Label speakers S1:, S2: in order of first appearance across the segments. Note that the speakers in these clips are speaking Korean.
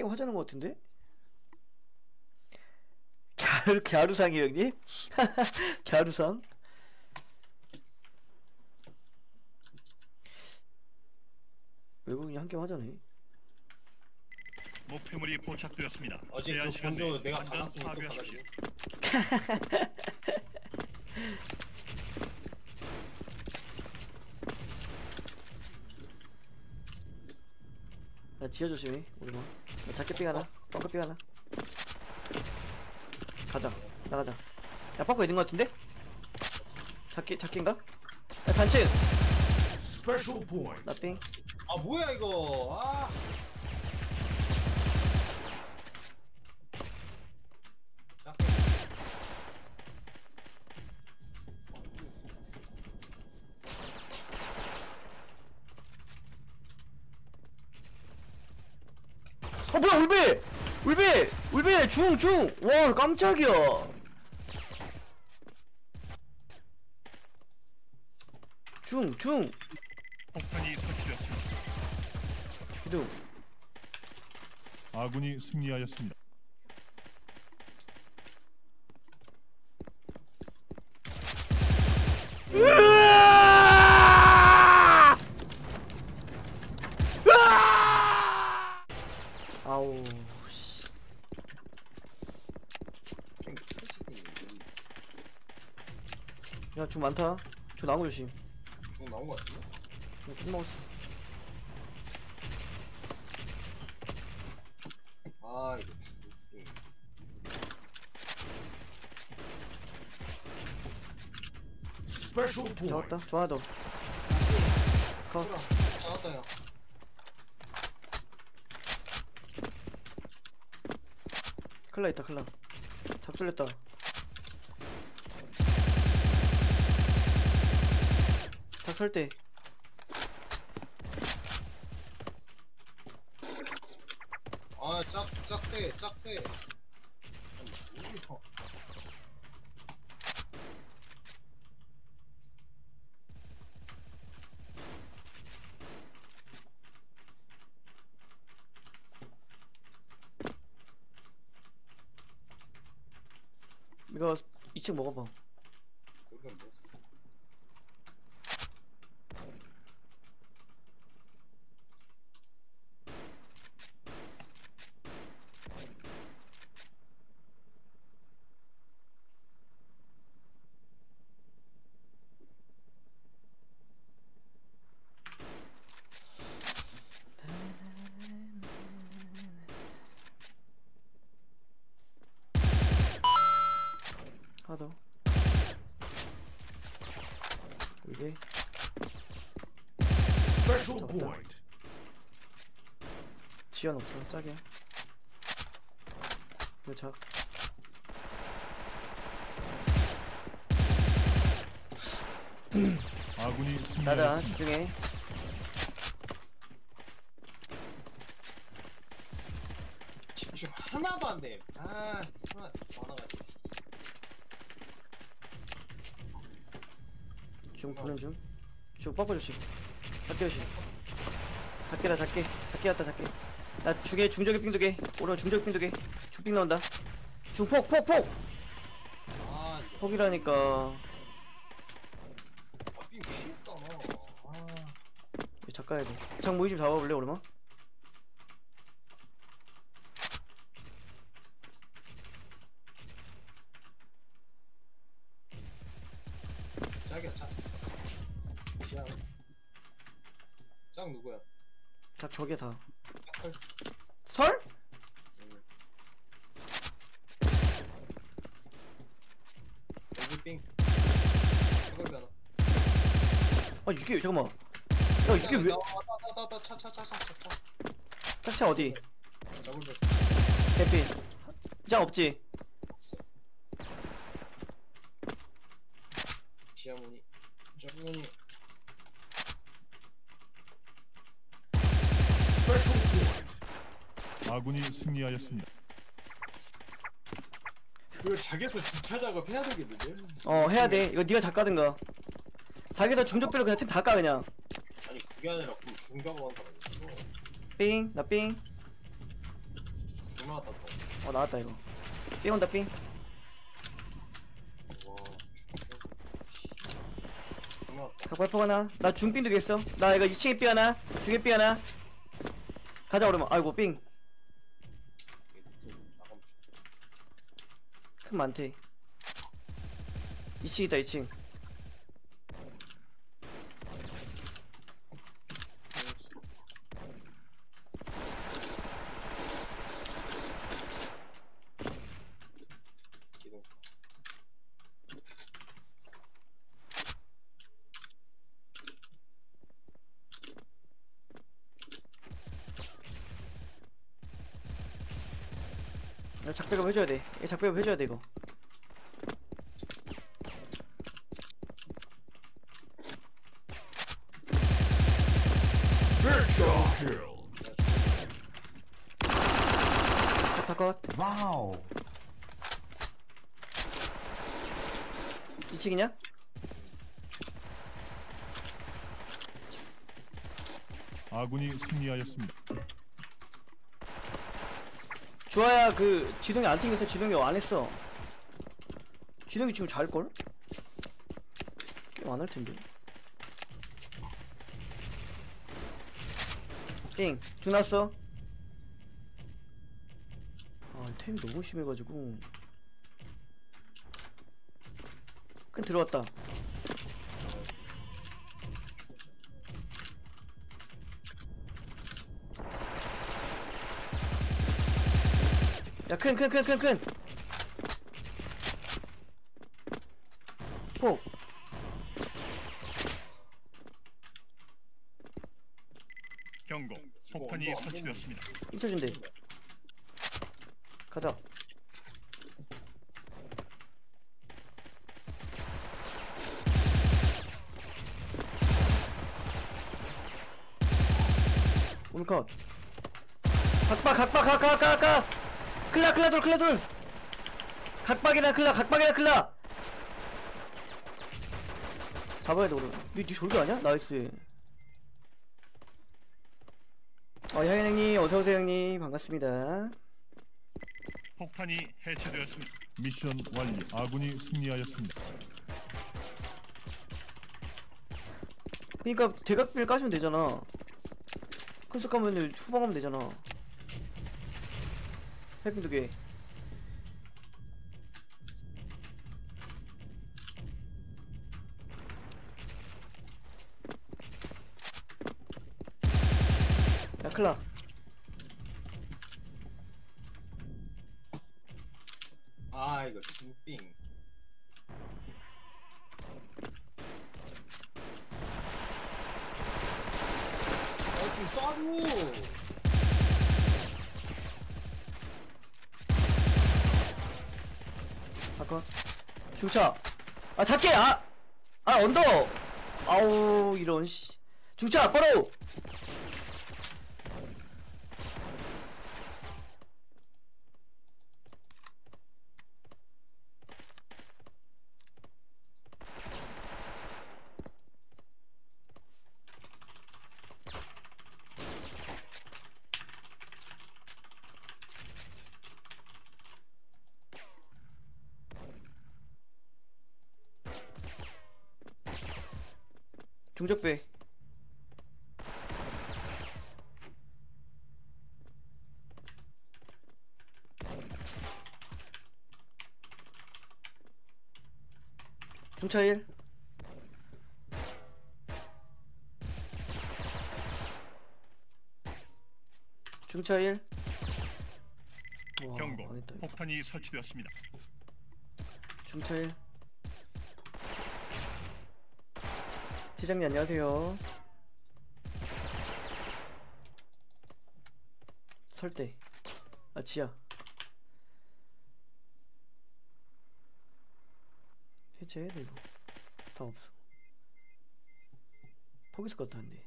S1: 게임 하자는 것 같은데? 갸루상이요 형님? 갸루상? 외국인이 한 게임 하자네.
S2: 목표물이 포착되었습니다.
S3: 어제
S2: 제한
S3: 그
S2: 시간
S3: 본조
S2: 내에
S3: 내가
S2: 완전
S3: 받았으니까
S2: 파괴하십시오.
S1: 야 지하 조심해 우리만. 야 작게 삥 하나 뻥크 삥 하나. 가자 나가자. 야 뻥크 있는 것 같은데? 작게인가? 야 단층 나 삥.
S3: 아 뭐야 이거. 아
S1: 뭐야 울베 중 와 깜짝이야. 중
S2: 폭탄이 설치되었습니다.
S1: 기둥.
S4: 아군이 승리하였습니다.
S1: 아우 씨. 야 중 많다. 중 나무 조심.
S3: 좀 나온 거 같은데?
S1: 쭉 먹었어.
S3: 아 이거
S1: 잡았다. 좋아 너. 컷.
S3: 잡았다 야.
S1: 클라 있다 클라. 작 쏠렸다. 작 설때.
S3: 아 짝세.
S1: 이거 2층 먹어봐.
S3: 그건 뭐였어?
S1: 하나 더. 이게 지연 없어 짝이야. 이거 작.
S4: 아군이
S1: 나다
S4: 승리하였습니다.
S1: 집중해.
S3: 집중 하나도 안 돼. 아 스마 많아가지고.
S1: 중 보는 중. 중 뻑뻑 조심. 작게 조심. 작게 왔다 작게. 나 중에 중적인 삥 2개. 오른 중적인 삥 2개. 중삥 나온다. 중폭.
S3: 아 이거
S1: 폭이라니까.
S3: 삥 피했어 너. 아
S1: 작 가야 돼. 장 모이 좀 잡아볼래 오르마?
S3: 짝이야 짝. 지하. 짝 누구야?
S1: 작 저게 다.
S3: 짝.
S1: 설?
S3: 여기 삥. 저걸 하나.
S1: 아 이게 잠깐만. 야 이게 왜?
S3: 차.
S1: 짝차 어디?
S3: 더블 백.
S1: 대피. 장 없지?
S3: 지하문이. 저문이.
S4: 아군이 승리하였습니다.
S3: 이거 자기에서 주차 작업 해야 되겠는데?
S1: 해야 돼. 이거 네가 작 가든가. 자기다 중적별로 그냥 팀 다 까 그냥.
S3: 아니 그게 아니라 그럼 중격을 한다고.
S1: 삥, 나 삥.
S3: 나왔다 또.
S1: 어 나왔다 이거. 삥 온다 삥.
S3: 와, 죽겠어. 나왔다.
S1: 각발포 하나. 나 중삥 두개 있어. 나 이거 2층에 삐 하나, 중에 삐 하나. 가자 오르마. 아이고 삥.
S3: 나가면
S1: 큰 많대. 2층 있다 2층.
S3: 기둥.
S1: 이거 작백업 해줘야 돼. 이거 작백업 해줘야 돼 이거. 컷.
S5: 와우.
S1: 2층이냐?
S4: 아군이 승리하였습니다.
S1: 주아야 그 지동이 안 튕겼어. 지동이 안 했어. 지동이 지금 잘걸? 게임 안할 텐데. 띵. 중 났어. 아 템이 너무 심해가지고. 큰 들어왔다. 야, 큰. 폭.
S2: 경고. 폭탄이 설치되었습니다.
S1: 잊혀준대. 가자. 오미컷. 각박. 클라돌. 각박이나 클라. 잡아야 돼, 오늘. 니 돌기 아니야? 나이스. 향현 형님, 어서오세요, 형님. 반갑습니다.
S2: 폭탄이 해체되었습니다.
S4: 미션 완료. 아군이 승리하였습니다.
S1: 그니까, 대각비를 까시면 되잖아. 큰속 가면 후방하면 되잖아. 해핑 2개. 야, 클라.
S3: 아, 이거 중빙. 좀 쏴줘.
S1: 아까. 중차. 아, 작게! 언더! 아우, 이런, 씨. 중차, 바로! 중적배. 중차 1. 중차 1. 와,
S2: 경고.
S1: 망했다, 이거.
S2: 폭탄이 설치되었습니다.
S1: 중차 1. 지장님 안녕하세요. 설대. 지하. 해체해야 돼 이거. 다 없어. 포기 있을 것 같은데.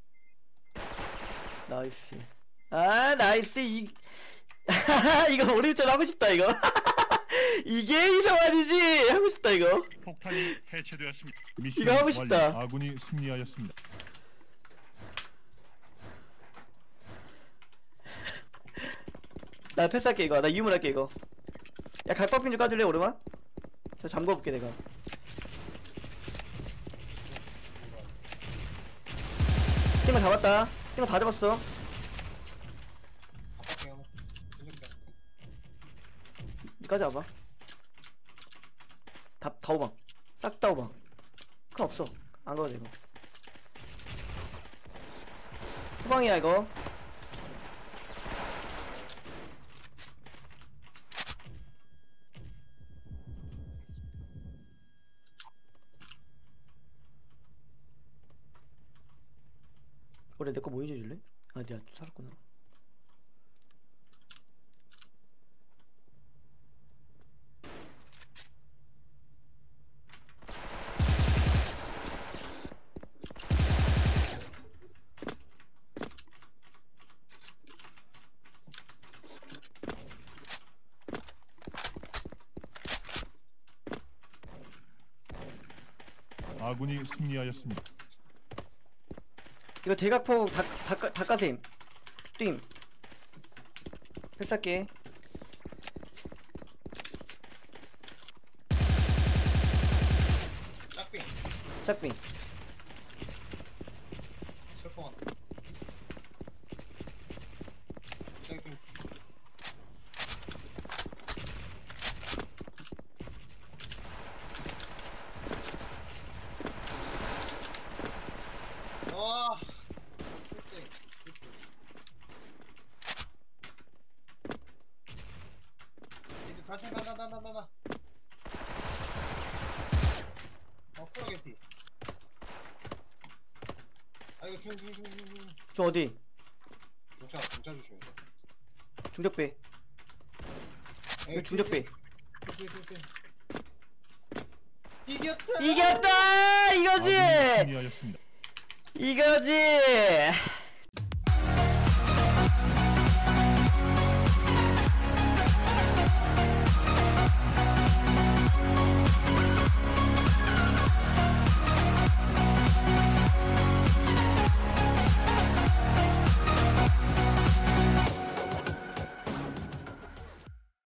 S1: 나이스. 나이스. 이거 오리처럼 하고 싶다 이거. 이게 이성환이지. 하고 싶다 이거.
S2: 폭탄이 해체되었습니다.
S4: 미션
S1: 이거 하고 싶다.
S4: 완료. 아군이 승리하였습니다.
S1: 나 패스할게 이거. 나 유물할게 이거. 야 갈박빙 좀 까줄래 오르마? 저 잠궈볼게 내가. 띵거 잡았다. 띵거 다 잡았어.
S3: 아빠 한번 해줄게.
S1: 니까지 와봐. 다 오방. 싹 다 오방. 큰 없어. 안 가도 돼 이거. 후방이야 이거. 그래 내거 뭐 해줄래? 아 내가 또 살았구나.
S4: 아군이 승리하였습니다.
S1: 이거 대각폭 닭가슴 띵 패스할게.
S3: 짝빙.
S1: 짝빙
S3: 슬퍼한. 짝빙. 와. 술땡. 이제 다시 나. 프로게티. 아 이거 중.
S1: 저 어디?
S3: 중차 조심해.
S1: 중적배 이거 중적배.
S3: 이겼다.
S1: 이겼다 이거지
S4: 아군이 승리하였습니다.
S1: 이거지.